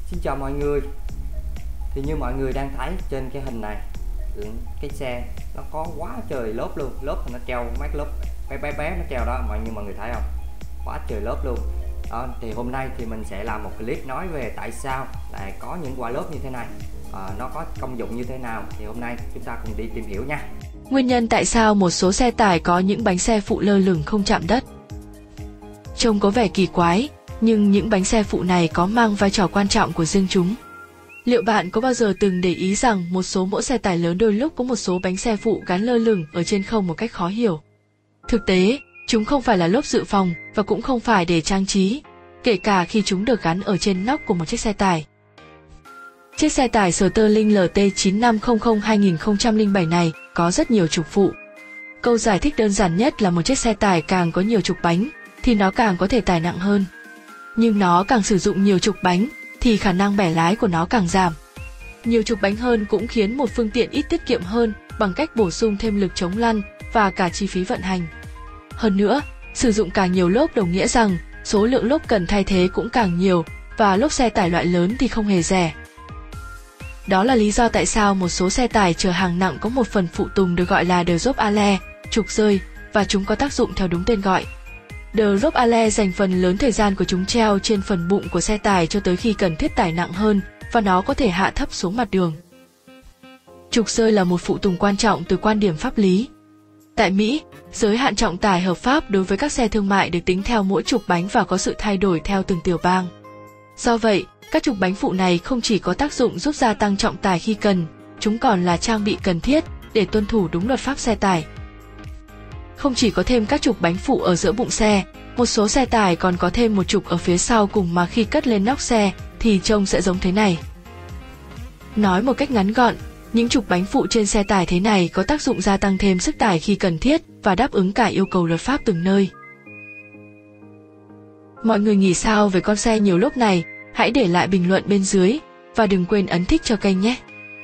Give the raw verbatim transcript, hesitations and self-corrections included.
Xin chào mọi người. Thì như mọi người đang thấy trên cái hình này, cái xe nó có quá trời lốp luôn. Lốp thì nó treo mấy cái lốp bé bé bé nó treo đó, mọi như mọi người thấy không, quá trời lốp luôn đó. Thì hôm nay thì mình sẽ làm một clip nói về tại sao lại có những quả lốp như thế này, à, nó có công dụng như thế nào. Thì hôm nay chúng ta cùng đi tìm hiểu nha. Nguyên nhân tại sao một số xe tải có những bánh xe phụ lơ lửng không chạm đất. Trông có vẻ kỳ quái, nhưng những bánh xe phụ này có mang vai trò quan trọng của riêng chúng. Liệu bạn có bao giờ từng để ý rằng một số mẫu xe tải lớn đôi lúc có một số bánh xe phụ gắn lơ lửng ở trên không một cách khó hiểu? Thực tế, chúng không phải là lốp dự phòng và cũng không phải để trang trí, kể cả khi chúng được gắn ở trên nóc của một chiếc xe tải. Chiếc xe tải Sterling L T chín năm không không hai nghìn không trăm lẻ bảy này có rất nhiều trục phụ. Câu giải thích đơn giản nhất là một chiếc xe tải càng có nhiều trục bánh thì nó càng có thể tải nặng hơn. Nhưng nó càng sử dụng nhiều trục bánh thì khả năng bẻ lái của nó càng giảm. Nhiều trục bánh hơn cũng khiến một phương tiện ít tiết kiệm hơn bằng cách bổ sung thêm lực chống lăn và cả chi phí vận hành. Hơn nữa, sử dụng càng nhiều lốp đồng nghĩa rằng số lượng lốp cần thay thế cũng càng nhiều và lốp xe tải loại lớn thì không hề rẻ. Đó là lý do tại sao một số xe tải chở hàng nặng có một phần phụ tùng được gọi là drop-alle, trục rơi, và chúng có tác dụng theo đúng tên gọi. Drop-alle dành phần lớn thời gian của chúng treo trên phần bụng của xe tải cho tới khi cần thiết tải nặng hơn và nó có thể hạ thấp xuống mặt đường. Trục rơi là một phụ tùng quan trọng từ quan điểm pháp lý. Tại Mỹ, giới hạn trọng tải hợp pháp đối với các xe thương mại được tính theo mỗi trục bánh và có sự thay đổi theo từng tiểu bang. Do vậy, các trục bánh phụ này không chỉ có tác dụng giúp gia tăng trọng tải khi cần, chúng còn là trang bị cần thiết để tuân thủ đúng luật pháp xe tải. Không chỉ có thêm các trục bánh phụ ở giữa bụng xe, một số xe tải còn có thêm một trục ở phía sau cùng mà khi cất lên nóc xe thì trông sẽ giống thế này. Nói một cách ngắn gọn, những trục bánh phụ trên xe tải thế này có tác dụng gia tăng thêm sức tải khi cần thiết và đáp ứng cả yêu cầu luật pháp từng nơi. Mọi người nghĩ sao về con xe nhiều lốp này? Hãy để lại bình luận bên dưới và đừng quên ấn thích cho kênh nhé!